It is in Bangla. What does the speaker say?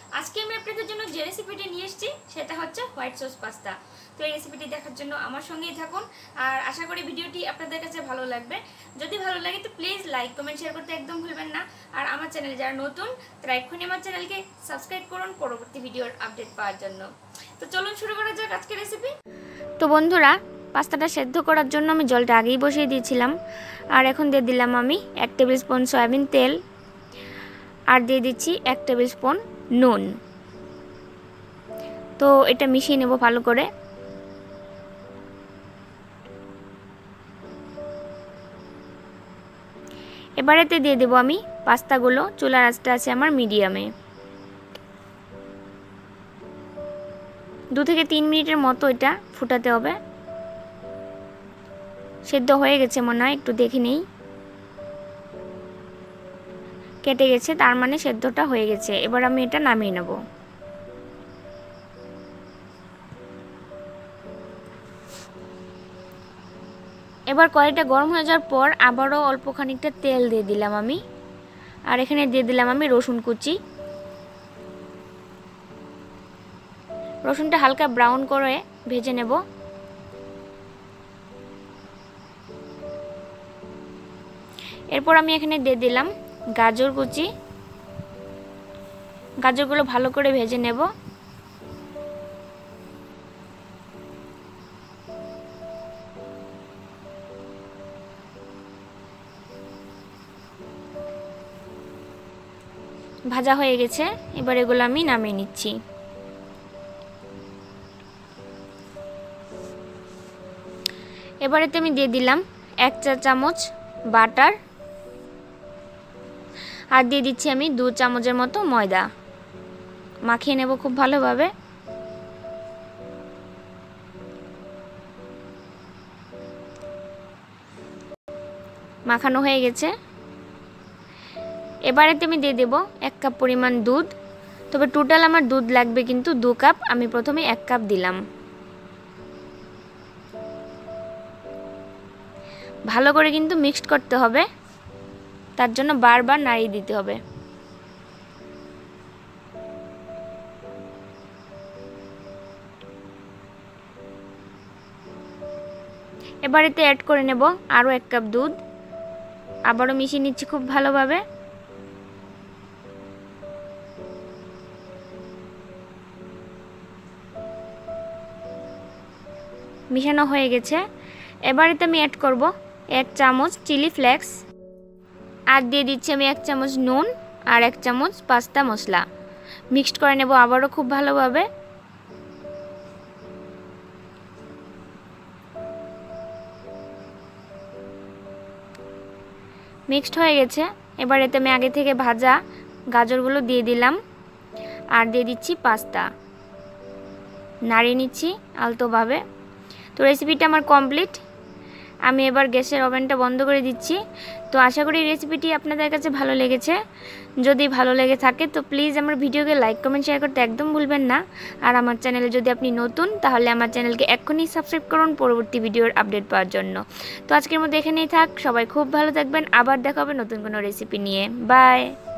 আজকে আমি আপনাদের জন্য যে রেসিপিটি নিয়ে এসেছি সেটা হচ্ছে হোয়াইট সস পাস্তা। তো এই রেসিপিটি দেখার জন্য আমার সঙ্গেই থাকুন আর আশা করি ভিডিওটি আপনাদের কাছে ভালো লাগবে। যদি ভালো লাগে তো প্লিজ লাইক কমেন্ট শেয়ার করতে একদম ভুলবেন না। আর আমার চ্যানেলে যারা নতুন তারা এক্ষুনি আমার চ্যানেলকে সাবস্ক্রাইব করুন পরবর্তী ভিডিওর আপডেট পাওয়ার জন্য। তো চলুন শুরু করা যাক আজকের রেসিপি। তো বন্ধুরা, পাস্তাটা সেদ্ধ করার জন্য আমি জলটা আগেই বসিয়ে দিয়েছিলাম। আর এখন দিয়ে দিলাম আমি 1 টেবিল স্পুন সয়াবিন তেল, আর দিয়ে দিচ্ছি 1 টেবিল স্পুন নুন। তো এটা মিশিয়ে নেব ভালো করে। এবারেতে দিয়ে দেব আমি পাস্তাগুলো। চুলার আঁচটা আছে আমার মিডিয়ামে। 2 থেকে 3 মিনিটের মতো এটা ফুটাতে হবে। সেদ্ধ হয়ে গেছে মনে হয়, একটু দেখে নেই। কেটে গেছে, তার মানে সেদ্ধটা হয়ে গেছে। এবার আমি এটা নামিয়ে নেব। এবার কড়াইটা গরম হয়ে যাওয়ার পর আবারও অল্প খানিকটা তেল দিয়ে দিলাম আমি। আর এখানে দিয়ে দিলাম আমি রসুন কুচি। রসুনটা হালকা ব্রাউন করে ভেজে নেব। এরপর আমি এখানে দিয়ে দিলাম গাজর কুচি। গাজরগুলো ভালো করে ভেজে নেব। ভাজা হয়ে গেছে, এবার এগুলো আমি নামিয়ে নিচ্ছি। এবারেতে আমি দিয়ে দিলাম 1 চা চামচ বাটার, আর দিয়ে দিচ্ছি আমি 2 চামচের মতো ময়দা। মাখিয়ে নেব খুব ভালোভাবে। মাখানো হয়ে গেছে। এবারেতে আমি দিয়ে দেব 1 কাপ পরিমাণ দুধ। তবে টোটাল আমার দুধ লাগবে কিন্তু 2 কাপ, আমি প্রথমে 1 কাপ দিলাম। ভালো করে কিন্তু মিক্সড করতে হবে, তার জন্য বারবার নাড়িয়ে দিতে হবে। এবারেতে অ্যাড করে নেব আরও 1 কাপ দুধ। আবারও মিশিয়ে নিচ্ছি খুব ভালোভাবে। মিশানো হয়ে গেছে। এবারেতে আমি অ্যাড করব 1 চামচ চিলি ফ্লেক্স, আর দিয়ে দিচ্ছি আমি 1 চামচ নুন আর 1 চামচ পাস্তা মশলা। মিক্সড করে নেব আবারও খুব ভালোভাবে। মিক্সড হয়ে গেছে। এবার এতে আমি আগে থেকে ভাজা গাজরগুলো দিয়ে দিলাম, আর দিয়ে দিচ্ছি পাস্তা। নাড়িয়ে নিচ্ছি আলতোভাবে। তো রেসিপিটা আমার কমপ্লিট। আমি এবার গ্যাসের ওভেনটা বন্ধ করে দিচ্ছি। তো আশা করি রেসিপিটি আপনাদের কাছে ভালো লেগেছে। যদি ভালো লেগে থাকে তো প্লিজ আমার ভিডিওকে লাইক কমেন্ট শেয়ার করতে একদম ভুলবেন না। আর আমার চ্যানেলে যদি আপনি নতুন, তাহলে আমার চ্যানেলকে এক্ষুনি সাবস্ক্রাইব করুন পরবর্তী ভিডিওর আপডেট পাওয়ার জন্য। তো আজকের মতো এখানেই থাক। সবাই খুব ভালো থাকবেন। আবার দেখা হবে নতুন কোনো রেসিপি নিয়ে। বাই।